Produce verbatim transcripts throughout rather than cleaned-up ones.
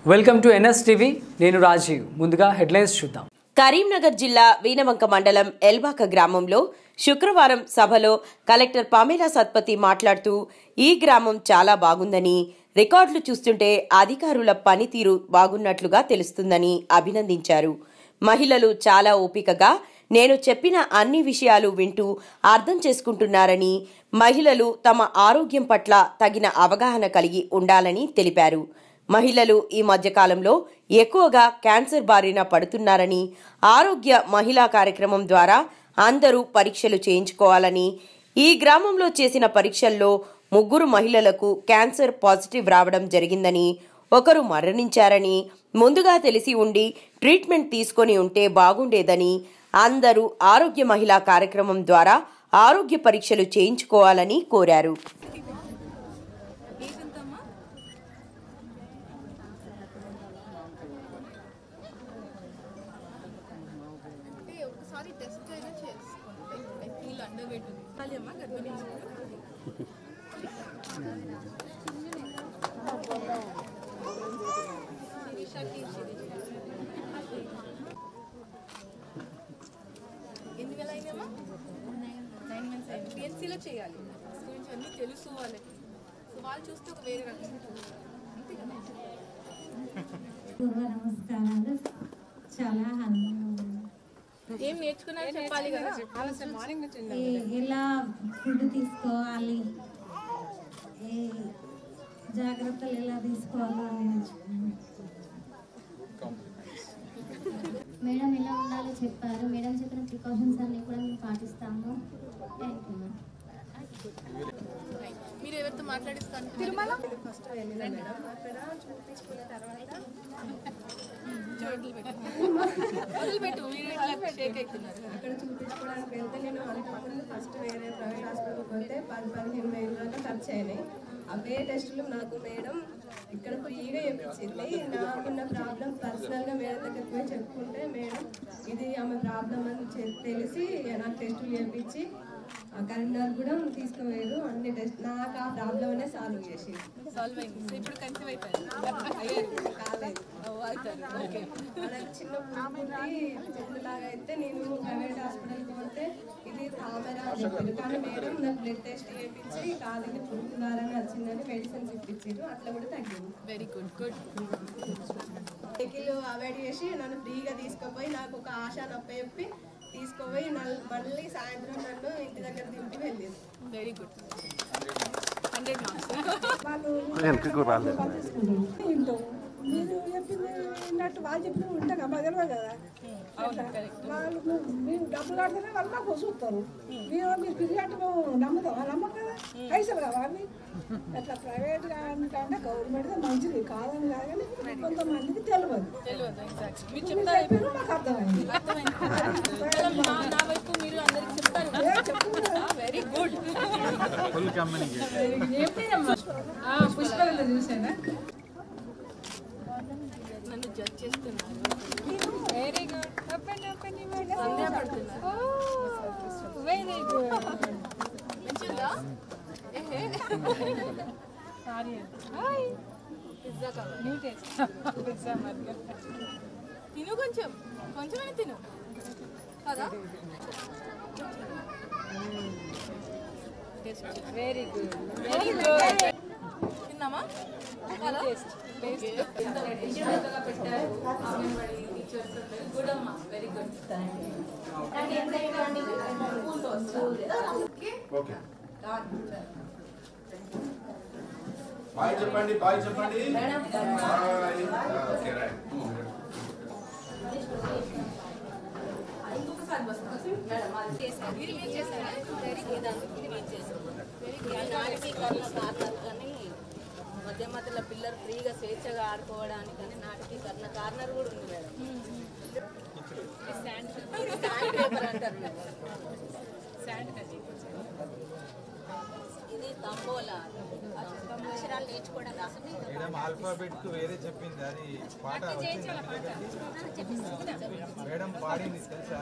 Welcome to NS TV. నేను రాజీవ్. ముందుగా headlines చూద్దాం. కరీంనగర్ జిల్లా వీనవంక మండలం ఎల్బాక గ్రామంలో శుక్రవారం సభలో కలెక్టర్ పమేలా సత్పతి మాట్లాడుతూ ఈ గ్రామం చాలా బాగుందని, రికార్డులు చూస్తుంటే అధికారుల పనితీరు బాగున్నట్లుగా తెలుస్తుందని అభినందించారు. మహిళలు చాలా ఓపికగా నేను చెప్పిన అన్ని విషయాలు వింటూ అర్థం చేసుకుంటున్నారని, మహిళలు తమ ఆరోగ్యం పట్ల తగిన అవగాహన కలిగి ఉండాలని తెలిపారు. మహిళలు ఈ మధ్యకాలంలో ఎక్కువగా క్యాన్సర్ బారిన పడుతున్నారని, ఆరోగ్య మహిళా కార్యక్రమం ద్వారా అందరూ పరీక్షలు చేయించుకోవాలని, ఈ గ్రామంలో చేసిన పరీక్షల్లో ముగ్గురు మహిళలకు క్యాన్సర్ పాజిటివ్ రావడం జరిగిందని, ఒకరు మరణించారని, ముందుగా తెలిసి ఉండి ట్రీట్మెంట్ తీసుకొని ఉంటే బాగుండేదని, అందరూ ఆరోగ్య మహిళా కార్యక్రమం ద్వారా ఆరోగ్య పరీక్షలు చేయించుకోవాలని కోరారు. ఎన్ని వేల అయినామా? నైన్ మంత్స్ అయింది. పిఎన్సీలో చేయాలి. గురించి అన్నీ తెలుసు వాళ్ళకి. సో వాళ్ళు చూస్తే ఒక వేరే రకం అంతే కదా. నమస్కారాలు. చాలా ఏం నేర్చుకున్నారో చెప్పాలి కదా. ఎలా ఫుడ్ తీసుకోవాలి, జాగ్రత్తలు ఎలా తీసుకోవాలో నేర్చుకున్నాను. మేడం ఎలా ఉండాలో చెప్పారు. మేడం చెప్పిన ప్రికాషన్స్ అన్ని కూడా మేము పాటిస్తాము. Thank you ma'am. మీరు ఎవరితో మాట్లాడిస్తాను? తిరుమల ఫస్ట్ వెళ్ళిన మేడం అక్కడ చూపించుకున్న తర్వాత వదిలిపెట్టు. మీరు ఇట్లా షేక్ అవుతున్నారు. అక్కడ చూపించుకోవడానికి వెళ్తే నేను అనుకున్నాను ఫస్ట్ వేరే ప్రైవేట్ హాస్పిటల్కి వెళ్తే పది పదిహేను వేల దాకా ఖర్చు అయినాయి. అవే టెస్టులు నాకు మేడం ఇక్కడ ఫ్రీగా చేయించింది. నాకున్న ప్రాబ్లం పర్సనల్గా మేడం దగ్గరికి పోయి చెప్పుకుంటే మేడం ఇది ఆమె ప్రాబ్లం అని తెలిసి నాకు టెస్టులు చేయించి కరీంనగర్ కూడా తీసుకుపోయారు. అన్ని టెస్ట్ నాకు ఆ ప్రాబ్లం అనే సాల్వ్ చేసి సాల్వ్ అయింది. ఇప్పుడు కన్సీవ్ అయిపోయింది. కాలేదు మనకు చిన్న పుట్టి చెట్టులాగా అయితే నేను ప్రైవేట్ హాస్పిటల్కి పోతే ఇది తామరా అని చెప్పారు. కానీ మేడం నాకు బ్లడ్ టెస్ట్ చేయించి కాదు పురుగులారని వచ్చిందని మెడిసిన్స్ ఇప్పించారు. అట్లా కూడా తగ్గింది. Very good good. Vehicle avoid చేసి నన్ను ఫ్రీగా తీసుకుపోయి నాకు ఒక ఆశ నొప్పి చెప్పి తీసుకుపోయి మళ్ళీ సాయంత్రం నన్ను ఇంటి దగ్గర దింపి వెళ్ళేది. Very good. Hundred marks. మీరు చెప్పింది విన్నట్టు వాళ్ళు చెప్పిన ఉంటా కదా తెలియదు కదా. వాళ్ళు మీరు డబ్బులు కడితేనే వాళ్ళు మాకు చూస్తారు. మీరు మీరు ఫిర్యాదు మేము నమ్ముతాం. నమ్మకం కదా, పైసలు కదా అవి. అట్లా ప్రైవేట్ అంటే గవర్నమెంట్ మంచిది కాదని కాదు, కానీ కొంతమందికి తెలియదు. మీరు చెప్పారు మాకు అర్థమైంది. నా వైపు మీరు అందరికి చెప్తారు. Very good. పుష్పలత చూసానా నన్ను జడ్జ్ చేస్తున్నారు. Very good. సందేహపడుతున్నారు. Very good. మంచిదా? పిజ్జా కావాలి. తిను కొంచెం కొంచెమైనా తిను కదా. Very good. Very good. తిన్నామా? బాయ్ చెప్పండి. బాయ్ చెప్పండి. మధ్య మధ్యలో పిల్లలు ఫ్రీగా స్వేచ్ఛగా ఆడుకోవడానికని నాటికి కర్ణ కార్నర్ కూడా ఉంది మేడం. శాండ్ పేపర్ అంటారు మేడం. ఇది తంబోలా అక్షరాలు నేర్చుకోవడం మేడం ఆల్ఫాబెట్ కు వేరే చెప్పింది. అది పాట మేడం పాడింది తెలుసా?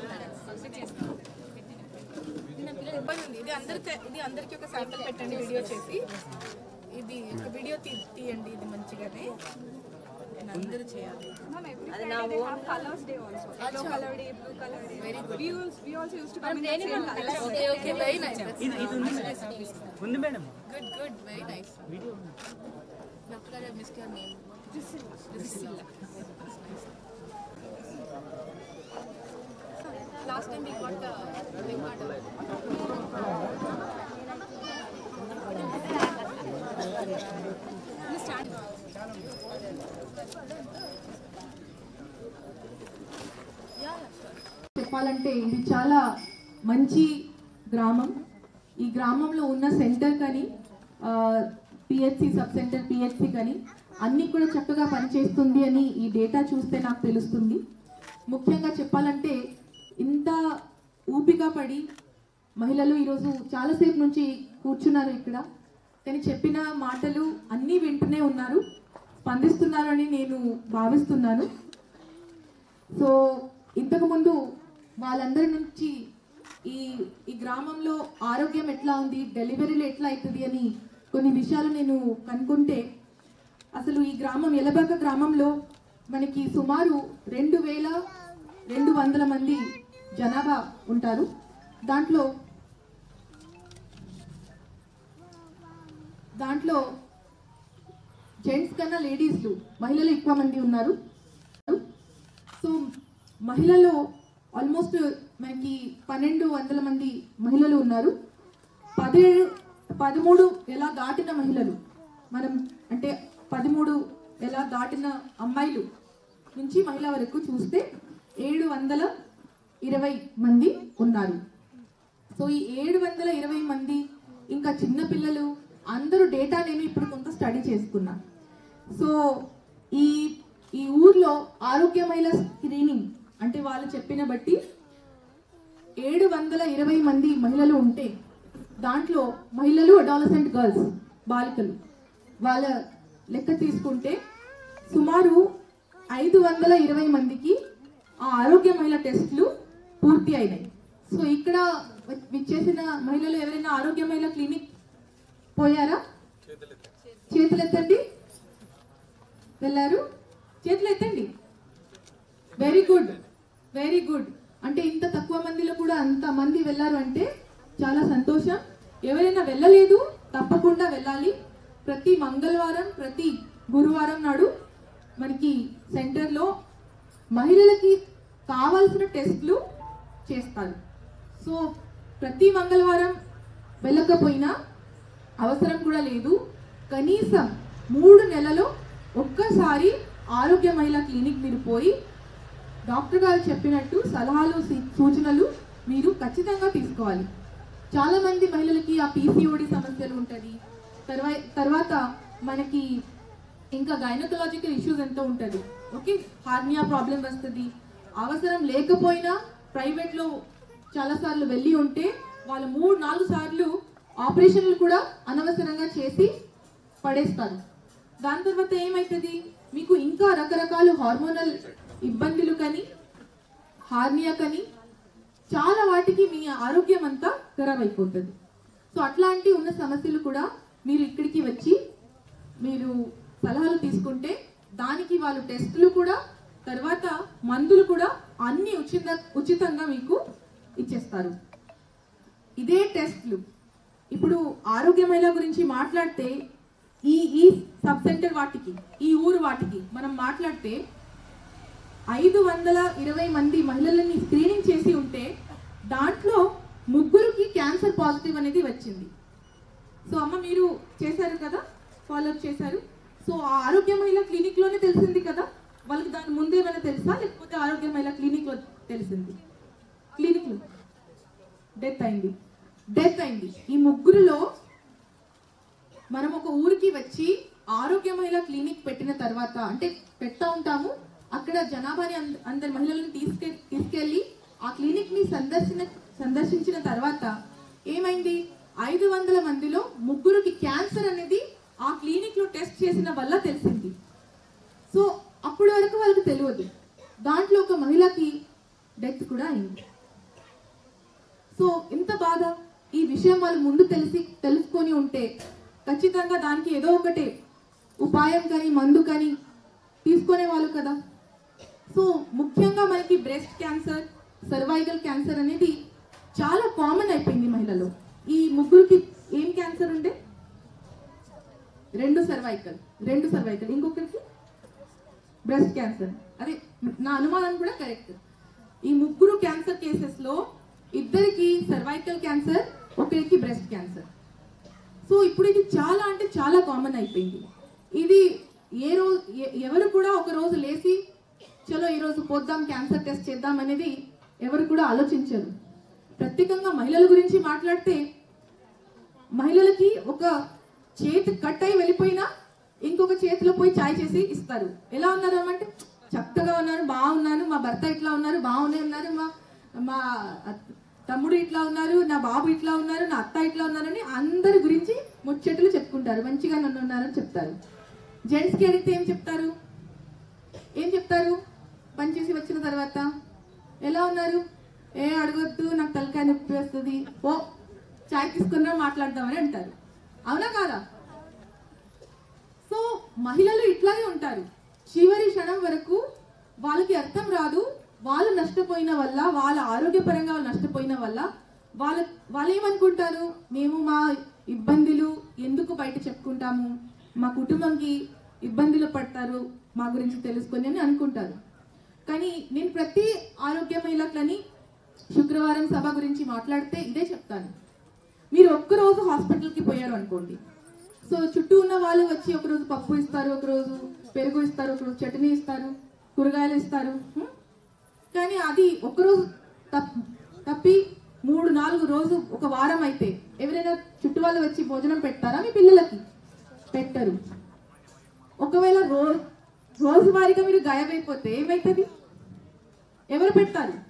ఇది అందరికి ఇది అందరికి ఒక శాంపుల్ పెట్టండి వీడియో చేసి. ఇది ఒక వీడియో తీయండి. ఇది మంచిగానే కానీ అందరూ చేయాలి. అది నా own colours day also yellow color day blue color day very good. we also we also used to come in the same color. Okay okay very nice. ఉంది madam. Good good very nice. Doctor గారు miss your name. Priscilla. Last time we got the big order. Stand. చెప్పాలంటే ఇది చాలా మంచి గ్రామం. ఈ గ్రామంలో ఉన్న సెంటర్ కానీ పిహెచ్సి సబ్ సెంటర్ పిహెచ్సి కానీ అన్నీ కూడా చక్కగా పనిచేస్తుంది అని ఈ డేటా చూస్తే నాకు తెలుస్తుంది. ముఖ్యంగా చెప్పాలంటే ఇంత ఊపిక పడి మహిళలు ఈరోజు చాలాసేపు నుంచి కూర్చున్నారు ఇక్కడ, కానీ చెప్పిన మాటలు అన్నీ వింటూనే ఉన్నారు, స్పందిస్తున్నారు అని నేను భావిస్తున్నాను. సో ఇంతకుముందు వాళ్ళందరి నుంచి ఈ ఈ గ్రామంలో ఆరోగ్యం ఎట్లా ఉంది, డెలివరీలు ఎట్లా అవుతుంది అని కొన్ని విషయాలు నేను కనుక్కుంటే, అసలు ఈ గ్రామం ఎలబాక గ్రామంలో మనకి సుమారు రెండు వేల రెండు వందల మంది జనాభా ఉంటారు. దాంట్లో దాంట్లో జెంట్స్ కన్నా లేడీస్లు మహిళలు ఎక్కువ మంది ఉన్నారు. సో మహిళలు ఆల్మోస్ట్ మనకి పన్నెండు వందల మంది మహిళలు ఉన్నారు. పదిహేడు పదమూడు ఎలా దాటిన మహిళలు మనం అంటే పదమూడు ఎలా దాటిన అమ్మాయిలు నుంచి మహిళ వరకు చూస్తే ఏడు వందల ఇరవై మంది ఉన్నారు. సో ఈ ఏడు వందల ఇరవై మంది ఇంకా చిన్నపిల్లలు అందరూ డేటా నేను ఇప్పుడు కొంత స్టడీ చేసుకున్నా. సో ఈ ఈ ఊర్లో ఆరోగ్య మహిళ స్క్రీనింగ్ అంటే వాళ్ళు చెప్పిన బట్టి ఏడు వందల ఇరవై మంది మహిళలు ఉంటే దాంట్లో మహిళలు అడాలసెంట్ గర్ల్స్ బాలికలు వాళ్ళ లెక్క తీసుకుంటే సుమారు ఐదు వందల ఇరవై మందికి ఆ ఆరోగ్య మహిళ టెస్టులు పూర్తి అయినాయి. సో ఇక్కడ విచ్చేసిన మహిళలు ఎవరైనా ఆరోగ్య మహిళ క్లినిక్ పోయారా? చేతులు ఎత్తండి. వెళ్ళారు? చేతులు ఎత్తండి. Very good very good. అంటే ఇంత తక్కువ మందిలో కూడా అంత మంది వెళ్ళారు అంటే చాలా సంతోషం. ఎవరైనా వెళ్ళలేదు తప్పకుండా వెళ్ళాలి. ప్రతి మంగళవారం ప్రతి గురువారం నాడు మనకి సెంటర్లో మహిళలకి కావాల్సిన టెస్ట్లు చేస్తారు. సో ప్రతి మంగళవారం వెళ్ళకపోయినా అవసరం కూడా లేదు. కనీసం మూడు నెలలో ఒక్కసారి ఆరోగ్య మహిళా క్లినిక్ మీరు పోయి డాక్టర్ గారు చెప్పినట్టు సలహాలు సూచనలు మీరు ఖచ్చితంగా తీసుకోవాలి. చాలామంది మహిళలకి ఆ పీసీఓడి సమస్యలు ఉంటుంది. తర్వా తర్వాత మనకి ఇంకా గైనకలాజికల్ ఇష్యూస్ ఎంతో ఉంటుంది. ఓకే, హార్నియా ప్రాబ్లం వస్తుంది. అవసరం లేకపోయినా ప్రైవేట్లో చాలాసార్లు వెళ్ళి ఉంటే వాళ్ళు మూడు నాలుగు సార్లు ఆపరేషన్లు కూడా అనవసరంగా చేసి పడేస్తారు. దాని తర్వాత ఏమవుతుంది, మీకు ఇంకా రకరకాల హార్మోనల్ ఇబ్బందులు కానీ హార్నియా కానీ చాలా వాటికి మీ ఆరోగ్యం అంతా ఖరాబ్ అయిపోతుంది. సో అట్లాంటి ఉన్న సమస్యలు కూడా మీరు ఇక్కడికి వచ్చి మీరు సలహాలు తీసుకుంటే దానికి వాళ్ళు టెస్టులు కూడా తర్వాత మందులు కూడా అన్ని ఉచిత ఉచితంగా మీకు ఇచ్చేస్తారు. ఇదే టెస్ట్లు ఇప్పుడు ఆరోగ్య మహిళ గురించి మాట్లాడితే ఈ ఈ సబ్ సెంటర్ వాటికి ఈ ఊరు వాటికి మనం మాట్లాడితే ఐదు వందల ఇరవై మంది మహిళలని స్క్రీనింగ్ చేసి ఉంటే దాంట్లో ముగ్గురికి క్యాన్సర్ పాజిటివ్ అనేది వచ్చింది. సో అమ్మ మీరు చేశారు కదా, ఫాలోఅప్ చేశారు. సో ఆ ఆరోగ్య మహిళ క్లినిక్లోనే తెలిసింది కదా, వాళ్ళకి దాని ముందేమైనా తెలుసా లేకపోతే ఆరోగ్య మహిళ క్లినిక్లో తెలిసింది? క్లినిక్లో డెత్ అయింది డెత్ అయింది ఈ ముగ్గురులో మనం ఒక ఊరికి వచ్చి ఆరోగ్య మహిళ క్లినిక్ పెట్టిన తర్వాత అంటే పెడతా ఉంటాము, అక్కడ జనాభాని అందరి మహిళలను తీసుకె తీసుకెళ్ళి ఆ క్లినిక్ని సందర్శన సందర్శించిన తర్వాత ఏమైంది, ఐదు వందల మందిలో ముగ్గురికి క్యాన్సర్ అనేది ఆ క్లినిక్లో టెస్ట్ చేసిన వల్ల తెలిసింది. సో అప్పటి వరకు వాళ్ళకి తెలియదు. దాంట్లో ఒక మహిళకి డెత్ కూడా అయింది. సో ఇంత బాధ. ఈ విషయం వాళ్ళు ముందు తెలిసి తెలుసుకొని ఉంటే ఖచ్చితంగా దానికి ఏదో ఒకటి ఉపాయం కానీ మందు కానీ తీసుకునే వాళ్ళు కదా. సో ముఖ్యంగా మనకి బ్రెస్ట్ క్యాన్సర్, సర్వైకల్ క్యాన్సర్ అనేది చాలా కామన్ అయిపోయింది మహిళలో. ఈ ముగ్గురికి ఏం క్యాన్సర్ ఉండే? రెండు సర్వైకల్ రెండు సర్వైకల్ ఇంకొకరికి బ్రెస్ట్ క్యాన్సర్. అదే నా అనుమానం కూడా కరెక్ట్. ఈ ముగ్గురు క్యాన్సర్ కేసెస్లో ఇద్దరికి సర్వైకల్ క్యాన్సర్, ఒకరికి బ్రెస్ట్ క్యాన్సర్. సో ఇప్పుడు ఇది చాలా అంటే చాలా కామన్ అయిపోయింది. ఇది ఏ రోజు ఎవరు కూడా ఒక రోజు లేచి చలో ఈరోజు పోద్దాం క్యాన్సర్ టెస్ట్ చేద్దాం అనేది ఎవరు కూడా ఆలోచించరు. ప్రత్యేకంగా మహిళల గురించి మాట్లాడితే మహిళలకి ఒక చేతి కట్ అయి వెళ్ళిపోయినా ఇంకొక చేతిలో పోయి చాయ్ చేసి ఇస్తారు. ఎలా ఉన్నారు అంటే చక్కగా ఉన్నారు, బాగున్నాను, మా భర్త ఇట్లా ఉన్నారు, బాగునే ఉన్నారు, మా మా తమ్ముడు ఇట్లా ఉన్నారు, నా బాబు ఇట్లా ఉన్నారు, నా అత్త ఇట్లా ఉన్నారని అందరి గురించి ముచ్చట్లు చెప్పుకుంటారు, మంచిగా నన్ను ఉన్నారని చెప్తారు. జెంట్స్కి అడిగితే ఏం చెప్తారు ఏం చెప్తారు పనిచేసి వచ్చిన తర్వాత ఎలా ఉన్నారు, ఏ అడగొద్దు నాకు తలకాయ నొప్పి వస్తుంది, ఓ చాయ్ తీసుకున్నా మాట్లాడదామని అంటారు. అవునా కాదా? సో మహిళలు ఇట్లాగే ఉంటారు. చివరి క్షణం వరకు వాళ్ళకి అర్థం రాదు. వాళ్ళు నష్టపోయిన వల్ల, వాళ్ళ ఆరోగ్యపరంగా వాళ్ళు నష్టపోయిన వల్ల వాళ్ళ వాళ్ళు ఏమనుకుంటారు, మేము మా ఇబ్బందులు ఎందుకు బయట చెప్పుకుంటాము, మా కుటుంబంకి ఇబ్బందులు పడతారు మా గురించి తెలుసుకొని అని అనుకుంటారు. కానీ నేను ప్రతి ఆరోగ్య మహిళలని శుక్రవారం సభ గురించి మాట్లాడితే ఇదే చెప్తాను. మీరు ఒక్కరోజు హాస్పిటల్కి పోయారు అనుకోండి, సో చుట్టూ ఉన్న వాళ్ళు వచ్చి ఒకరోజు పప్పు ఇస్తారు, ఒకరోజు పెరుగు ఇస్తారు, ఒకరోజు చట్నీ ఇస్తారు, కూరగాయలు ఇస్తారు. కానీ అది ఒకరోజు తప్పి మూడు నాలుగు రోజు ఒక వారం అయితే ఎవరైనా చుట్టూ వాళ్ళు వచ్చి భోజనం పెడతారా? మీ పిల్లలకి పెట్టరు. ఒకవేళ రో రోజువారీగా మీరు గాయమైపోతే ఏమవుతుంది? ఎవరు పెడతారు?